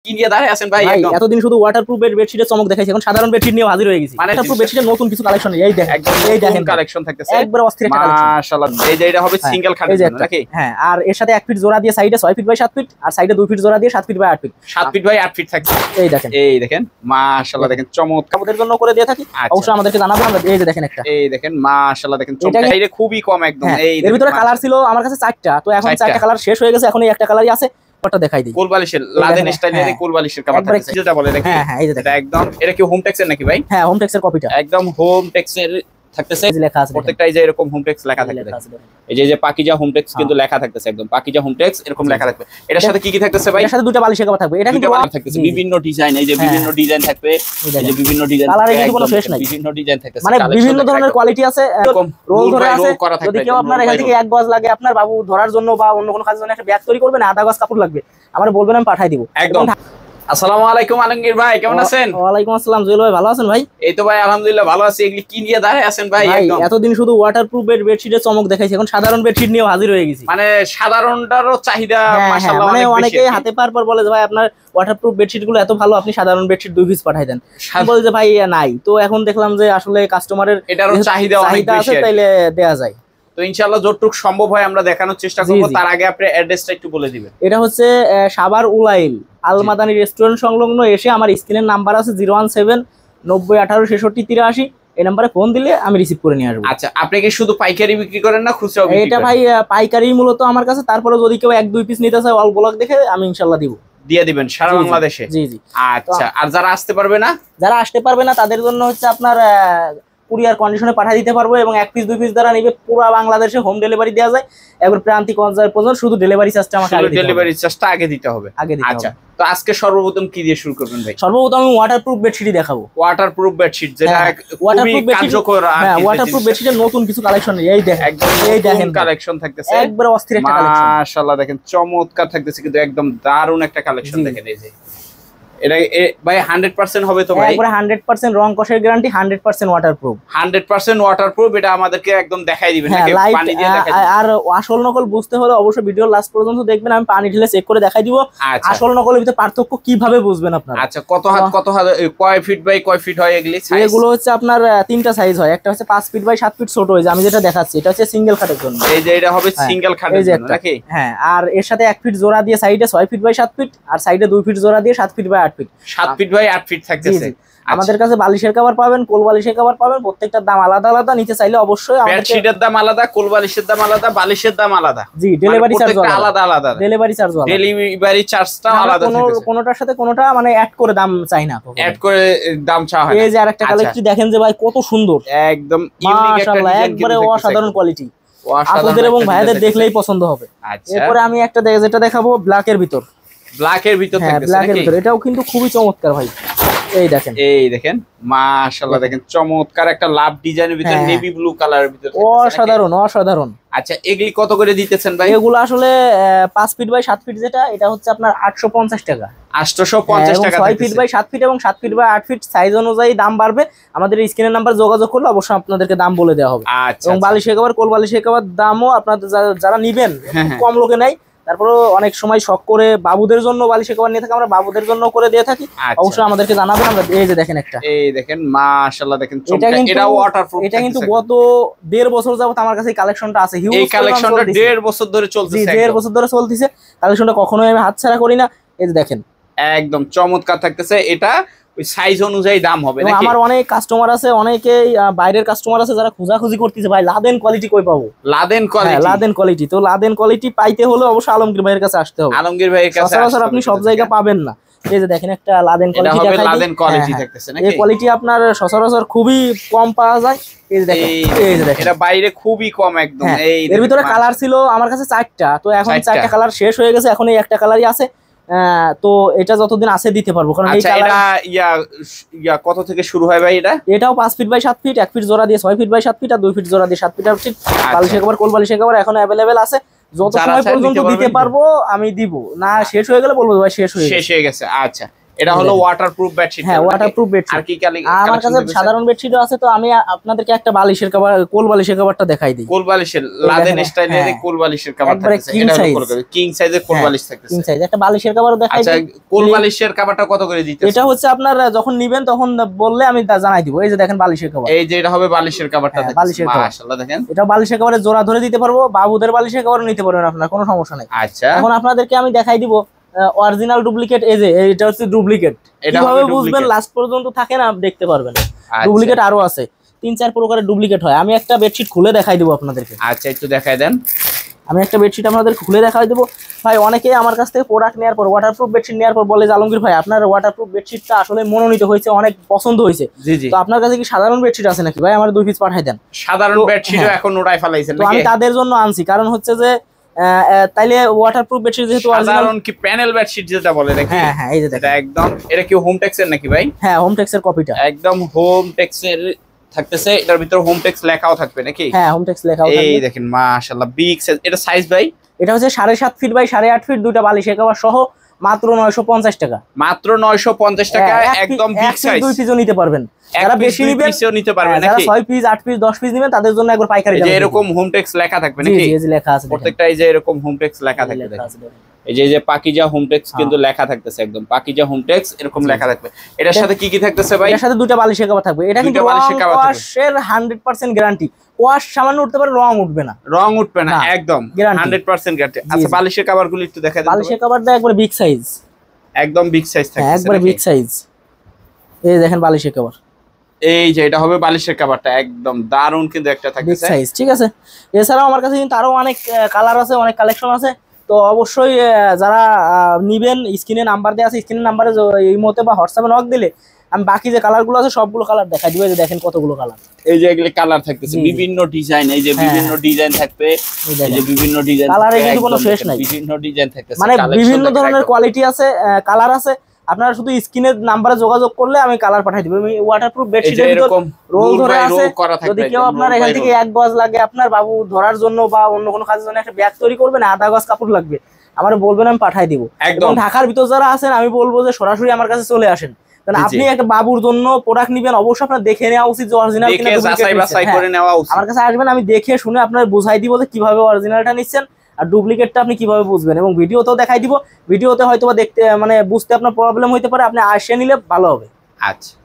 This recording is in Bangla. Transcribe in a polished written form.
কি নিয়ে দাঁড়ায় আছেন ভাই? একদম এতদিন শুধু ওয়াটারপ্রুফ বেডশিটের চমক দেখাইছি, এখন সাধারণ বেডশিট নিয়ে হাজির হয়ে গেছি। মানে ওয়াটারপ্রুফ বেডশিটের নতুন কিছু কালেকশন এই দেখেন, একদম এই দেখেন কালেকশন থাকতেছে একবার অস্থির একটা কালেকশন মাশাআল্লাহ। এই যে এটা হবে সিঙ্গেল খাটের জন্য নাকি? হ্যাঁ, আর এর সাথে 1 ফিট জোড়া দিয়ে সাইডে 6 ফিট বাই 7 ফিট আর সাইডে 2 ফিট জোড়া দিয়ে 7 feet by 8 feet 7 feet by 8 feet থাকছে। এই দেখেন মাশাআল্লাহ, দেখেন চমৎকার আমাদের জন্য করে দিয়ে থাকি। অবশ্যই আমাদেরকে জানাবেন। আমরা এই যে দেখেন একটা, এই দেখেন মাশাআল্লাহ, দেখেন চমৎকার। এটা খুবই কম একদম। এই এর ভিতরে কালার ছিল আমার কাছে 4টা, তো এখন 4টা কালার শেষ হয়ে গেছে, এখন এই একটা কালারই আছে। ওটা দেখাই দিই, কোলবালিশের লাদেন স্টাইলের কোলবালিশের কভার থাকছে, যেটা বলে নাকি? হ্যাঁ, এই যে এটা একদম, এটা কি হোমটেক্সের নাকি ভাই? হ্যাঁ, হোমটেক্সের কপিটা একদম হোমটেক্সের থাকতেছে, লেখা আছে প্রত্যেকটা এই যে এরকম হোমটেক্স লেখা থাকতেছে। এই যে পাকিজা হোমটেক্স কিন্তু লেখা থাকতেছে, একদম পাকিজা হোমটেক্স এরকম লেখা থাকবে। এটার সাথে কি কি থাকতেছে ভাই? এর সাথে দুটো বালিশের কভার থাকবে। এটা কিন্তু থাকতেছে বিভিন্ন ডিজাইন, এই যে বিভিন্ন ডিজাইন থাকবে, এই যে বিভিন্ন ডিজাইন, কালারে কিন্তু কোনো শেষ নাই, বিভিন্ন ডিজাইন থাকতেছে, মানে বিভিন্ন ধরনের কোয়ালিটি আছে, রোল ধরে আছে। যদি কেউ আপনার এখান থেকে 1 গজ লাগে আপনার বাবু ধরার জন্য বা অন্য কোনো কাজের জন্য একটা ব্যাগ তৈরি করবেন, আধা গজ কাপড় লাগবে, আমার বলবেন, আমি পাঠিয়ে দিব একদম। আসসালামু আলাইকুম আলমগীর ভাই, কেমন আছেন? ওয়ালাইকুম আসসালাম জুয়েল ভাই, ভালো আছেন ভাই? এই তো ভাই আলহামদুলিল্লাহ ভালো আছি। এগুলি কি নিয়ে দাঁড়ায় আছেন ভাই? একদম এতদিন শুধু ওয়াটারপ্রুফ বেডশিটের চমক দেখাইছি, এখন সাধারণ বেডশিট নিয়ে হাজির হয়ে গেছি। মানে সাধারণটারও চাহিদা মাশাআল্লাহ মানে অনেক অনেকেই হাতে পার পর বলে যে ভাই আপনার ওয়াটারপ্রুফ বেডশিট গুলো এত ভালো, আপনি সাধারণ বেডশিট 2 পিস পাঠাই দেন, বলে যে ভাই নাই। তো এখন দেখলাম যে আসলে কাস্টমারের এটারও চাহিদা অনেক বেশি আছে, তাইলে দেয়া যায়। তো ইনশাআল্লাহ যতটুকু সম্ভব হয় আমরা দেখানোর চেষ্টা করব। তার আগে আপনি অ্যাড্রেসটা একটু বলে দিবেন। এটা হচ্ছে সাভার উলাইল আলমাদানি রেস্টুরেন্ট সংলগ্ন এসে আমার স্ক্রিনের নাম্বার আছে 017 90 18 66 83। এই নম্বরে ফোন দিলে আমি রিসিভ করে নিয়ে আসবো। আচ্ছা, আপনি কি শুধু পাইকারি বিক্রি করেন না খুচরা বিক্রি করেন? এটা ভাই পাইকারি মূলত আমার কাছে, তারপরে যদি কেউ 1-2 পিস নিতে চায় অল ব্লক দেখে আমি ইনশাআল্লাহ দিব, দিয়ে দিবেন সারা বাংলাদেশে। জি জি। আচ্ছা, আর যারা আসতে পারবে না, তাদের জন্য হচ্ছে আপনার কুরিয়ার কন্ডিশনে পাঠিয়ে দিতে পারবো, এবং 1 পিস 2 পিস দ্বারা নিবে পুরো বাংলাদেশে হোম ডেলিভারি দেওয়া যায়। একবার প্রান্তিক অঞ্চল পর্যন্ত শুধু ডেলিভারি চার্জটা আমাকে আগে দিতে হবে। আচ্ছা, তো আজকে সর্বপ্রথম কি দিয়ে শুরু করবেন ভাই? সর্বপ্রথম আমি ওয়াটারপ্রুফ বেডশিটই দেখাবো। ওয়াটারপ্রুফ বেডশিট, যেটা খুবই কার্যকর। হ্যাঁ, ওয়াটারপ্রুফ বেডশিটের নতুন কিছু কালেকশন এই দেখেন, একদম এই দেখেন কালেকশন থাকতেছে, একবার অস্থির একটা কালেকশন মাশাআল্লাহ, দেখেন চমৎকার থাকতেছে, কিন্তু একদম দারুণ একটা কালেকশন। দেখেন এই যে এটা ভাই 100% হবে তো ভাই? একবারে 100% রং কষের গ্যারান্টি, 100% ওয়াটারপ্রুফ, 100% ওয়াটারপ্রুফ। এটা আমাদেরকে একদম দেখাই দিবেন নাকি? পানি দিয়ে দেখাই দিবেন। আর আসল নকল বুঝতে হলে অবশ্যই ভিডিও লাস্ট পর্যন্ত দেখবেন, আমি পানি ঢেলে চেক করে দেখাই দিব। আসল নকলের ভিতরে পার্থক্য কিভাবে বুঝবেন আপনারা। আচ্ছা, কত হাত কয় ফিট বাই কয় ফিট হয় এগুলি? এগুলো হচ্ছে আপনার 3টা সাইজ হয়, একটা হচ্ছে 5 ফিট বাই 7 ফিট ছোট, হয়েছে আমি যেটা দেখাচ্ছি এটা হচ্ছে সিঙ্গেল খাটের জন্য। এই যে এটা হবে সিঙ্গেল খাটের জন্য নাকি? হ্যাঁ, আর এর সাথে 1 ফিট জোড়া দিয়ে সাইডে 6 ফিট বাই 7 ফিট আর সাইডে 2 ফিট জোড়া দিয়ে 7 feet by 8 feet 7 feet by 8 feet থাকতেছে। আমাদের কাছে বালিশের কভার পাবেন, কোল বালিশের কভার পাবেন, প্রত্যেকটার দাম আলাদা আলাদা। নিতে চাইলে অবশ্যই বেডশিটের দাম আলাদা, কোল বালিশের দাম আলাদা, বালিশের দাম আলাদা। জি, ডেলিভারি চার্জ আলাদা আলাদা, ডেলিভারি চার্জটা আলাদা থাকবে। কোনটার সাথে কোনটা মানে অ্যাড করে দাম চাই না, অ্যাড করে দাম চাওয়া হয়। এই যে আরেকটা কালেকশন দেখেন যে ভাই কত সুন্দর, একদম ইউনিক একটা ডিজাইন, একবারে অসাধারণ কোয়ালিটি, আপনাদের এবং ভাইদের দেখলেই পছন্দ হবে। এরপরে আমি একটা যেটা দেখাবো ব্ল্যাকের ভিতর থাকতেছে নাকি? এটাও কিন্তু খুবই চমৎকার ভাই। এই দেখেন মাশাআল্লাহ, দেখেন চমৎকার একটা লাভ ডিজাইনের ভিতর নেভি ব্লু কালারের ভিতর, অসাধারণ। আচ্ছা, এগুলি কত করে দিতেছেন ভাই? এগুলো আসলে 5 ফিট বাই 7 ফিট যেটা, এটা হচ্ছে আপনার 850 টাকা। 850 টাকা। 6 ফিট বাই 7 ফিট এবং 7 ফিট বাই 8 ফিট সাইজ অনুযায়ী দাম বাড়বে। আমাদের স্ক্রিনের নাম্বার যোগাযোগ করলে অবশ্যই আপনাদেরকে দাম বলে দেওয়া হবে। এবং বালিশের কভার, কোল বালিশের কভার দামও আপনাদের যারা নিবেন, কম লোকে নাই, তারপরে অনেক সময় শখ করে বাবুদের জন্য বালিশের কভার নিয়ে থাকি, আমরা বাবুদের জন্য করে দিয়ে থাকি। অবশ্যই আমাদেরকে জানাবেন। আমরা এই যে দেখেন একটা, এই দেখেন মাশাআল্লাহ, দেখেন এটা ওয়াটারপ্রুফ। এটা কিন্তু গত 1.5 বছর যাবত আমার কাছে এই কালেকশনটা আছে। এই কালেকশনটা 1.5 বছর ধরে চলতেছে। 1.5 বছর ধরে চলতেছে কালেকশনটা, কখনোই আমি হাতছাড়া করি না। এই যে দেখেন একদম চমৎকার থাকতেছে। এটা ওই সাইজ অনুযায়ী দাম হবে নাকি? আমার অনেক কাস্টমার আছে, অনেকেই বাইরের কাস্টমার আছে যারা খোঁজাখুঁজি করতেছে, ভাই লাদেন কোয়ালিটি কই পাবো? লাদেন কোয়ালিটি, তো লাদেন কোয়ালিটি পাইতে হলে অবশ্যই আলমগীর ভাইয়ের কাছে আসতে হবে। আলমগীর ভাইয়ের কাছে সচরাচর আপনি সব জায়গায় পাবেন না। এই যে দেখেন একটা লাদেন কোয়ালিটি দেখাই, লাদেন কোয়ালিটি থাকতেছে নাকি? এই কোয়ালিটি আপনার সচরাচর খুবই কম পাওয়া যায়। এই যে দেখেন এটা বাইরে খুবই কম একদম। এর ভিতরে কালার ছিল আমার কাছে 4টা, তো এখন 4টা কালার শেষ হয়ে গেছে, এখন এই একটা কালারই আছে। তো এটা যতদিন আছে দিতে পারবো, কারণ এই কালার। এটা কত থেকে শুরু হয় ভাই? এটাও 5 ফিট বাই 7 ফিট, 1 ফিট জোড়া দিয়ে 6 ফিট বাই 7 ফিট আর 2 ফিট জোড়া দিয়ে 7 ফিট 8 ফিট। বালিশের কভার, কোল বালিশের কভার এখন अवेलेबल আছে, যত সময় পর্যন্ত দিতে পারবো আমি দিব, না শেষ হয়ে গেলে বলবো ভাই শেষ হয়ে গেছে। আচ্ছা, এটা হলো ওয়াটারপ্রুফ বেডশিট। হ্যাঁ ওয়াটারপ্রুফ বেডশিট। আর কি আমার কাছে সাধারণ বেডশিটও আছে, তো আমি আপনাদেরকে একটা বালিশের কভার, কোল বালিশের কভারটা দেখাই দিই। কোল বালিশের লাদেন স্টাইলের কোল বালিশের কভার থাকছে, এটা হলো কিং সাইজের কোল বালিশ থাকছে। কিং সাইজ একটা বালিশের কভারও দেখাই দিই। আচ্ছা কোল বালিশের কভারটা কত করে দিতেছেন? এটা হচ্ছে আপনার যখন নেবেন তখন বললে আমি জানাই দিব। এই যে দেখেন বালিশের কভার, এই যে এটা হবে বালিশের কভারটা দেখেন মাশাআল্লাহ। দেখেন এটা বালিশের কভারে জোড়া ধরে দিতে পারবো, বাবুদের বালিশের কভারও নিতে পারবেন আপনারা, কোনো সমস্যা নাই। আচ্ছা এখন আপনাদেরকে আমি দেখাই দিব অরিজিনাল ডুপ্লিকেট। এই যে এটা হচ্ছে ডুপ্লিকেট, কিভাবে বুঝবেন লাস্ট পর্যন্ত থাকে না দেখতে পারবেন। ডুপ্লিকেট আরো আছে, 3-4 প্রকারের ডুপ্লিকেট হয়। আমি একটা বেডশিট খুলে দেখাই দিব আপনাদেরকে। আচ্ছা একটু দেখাই দেন। আমি একটা বেডশিট আপনাদেরকে খুলে দেখাই দেবো। ভাই অনেকে আমার কাছ থেকে প্রোডাক্ট নেওয়ার পর, ওয়াটারপ্রুফ বেডশিট নেওয়ার পর বলে যে আলমগীর ভাই আপনার ওয়াটারপ্রুফ বেডশিটটা আসলে মনোনীত হয়েছে, অনেক পছন্দ হয়েছে। তো আপনার কাছে কি সাধারণ বেডশিট আছে নাকি ভাই, আমার 2 পিস পাঠাই দেন। সাধারণ বেডশিটও এখন ওড়াই ফেলাইছেন নাকি? তো আমি তাদের জন্য আনছি, কারণ হচ্ছে যে তাইলে ওয়াটারপ্রুফ বেডশিট যেহেতু সাধারণ কি প্যানেল বেডশিট যেটা বলে নাকি? হ্যাঁ হ্যাঁ এই যে দেখেন, এটা একদম, এটা কি হোম টেক্সের নাকি ভাই? হ্যাঁ হোম টেক্সের কপিটা, একদম হোম টেক্সের থাকতেছে। এটার ভিতর হোম টেক্স লেখাও থাকবে নাকি? হ্যাঁ হোম টেক্স লেখাও থাকবে। এই দেখেন মাশাআল্লাহ বিগ সাইজ। এটা সাইজ ভাই এটা হচ্ছে 7.5 ফিট বাই 8.5 ফিট, দুইটা বালিশের কভার সহ মাত্র 950 টাকা। মাত্র 950 টাকা, একদম বিগ সাইজ। 2 পিসও নিতে পারবেন, যারা বেশি নেবেন পিসও নিতে পারবেন নাকি? যারা 6 পিস 8 পিস 10 পিস নেবেন তাদের জন্য একবার পাইকারি দাম। এই যে এরকম হোম টেক্স লেখা থাকবে নাকি? জি জি লেখা আছে প্রত্যেকটা এই যে এরকম হোম টেক্স লেখা থাকবে। এই যে পাকিজা হোম টেক্স কিন্তু লেখা থাকতেছে, একদম পাকিজা হোম টেক্স এরকম লেখা থাকবে। এটার সাথে কি কি থাকতেছে ভাই? এটার সাথে দুটো বালিশের কভার থাকবে। এটা কিন্তু ওয়াশের 100% গ্যারান্টি, ওয়াশ সামান্য উঠতে পারে, রং উঠবে না। রং উঠবে না, একদম 100% গ্যারান্টি। আচ্ছা বালিশের কভারগুলো একটু দেখা দেন। বালিশের কভারটা একবারে বিগ সাইজ, একদম বিগ সাইজ থাকছে, একবারে বিগ সাইজ। এই দেখেন বালিশের কভার, এই যে এটা হবে বালিশের কভারটা, একদম দারুন কিন্তু একটা থাকছে বিগ সাইজ। ঠিক আছে, এছাড়াও আমার কাছে কিন্তু আরো অনেক কালার আছে, অনেক কালেকশন আছে। তো অবশ্যই যারা নিবেন স্ক্রিনে নাম্বার দেওয়া আছে, স্ক্রিনের নাম্বারে এই মুহূর্তে বা হোয়াটসঅ্যাপে নক দিলে আমি বাকি যে কালারগুলো আছে সবগুলো কালার দেখাই দিব। যে দেখেন কতগুলো কালার, এই যে এগুলো কালার থাকতেছে বিভিন্ন ডিজাইন। এই যে বিভিন্ন ডিজাইন থাকবে, এই যে বিভিন্ন ডিজাইন, কালারে কিন্তু কোনো শেষ নাই, বিভিন্ন ডিজাইন থাকতেছে, মানে বিভিন্ন ধরনের কোয়ালিটি আছে, কালার আছে। আপনারা শুধু স্ক্রিনের নাম্বারে যোগাযোগ করলে আমি কালার পাঠিয়ে দিব। আমি ওয়াটারপ্রুফ বেডশিটের ভিতর রোল ধরে আছে, যদি কেউ আপনার এখান থেকে 1 গজ লাগে আপনার বাবু ধরার জন্য বা অন্য কোনো কাজের জন্য একটা ব্যাগ তৈরি করবেন, 1/2 গজ কাপড় লাগবে, আমার বলবেন আমি পাঠিয়ে দিব। এবং ঢাকার ভিতর যারা আছেন আমি বলবো যে সরাসরি আমার কাছে চলে আসেন, কারণ আপনি একটা বাবুর জন্য প্রোডাক্ট নিবেন, অবশ্যই আপনার দেখে নেওয়া উচিত যে অরিজিনাল কিনা, যাচাই বাছাই করে নেওয়া উচিত। আমার কাছে আসবেন, আমি দেখে শুনে আপনার বুঝাই দিব যে কিভাবে অরিজিনালটা নিচ্ছেন আর ডুপ্লিকেটটা আপনি কিভাবে বুঝবেন, এবং ভিডিওতেও দেখাই দিব। ভিডিওতে হয়তো বা দেখতে মানে বুঝতে আপনার প্রবলেম হইতে পারে, আপনি আসে নিলে ভালো হবে। আচ্ছা।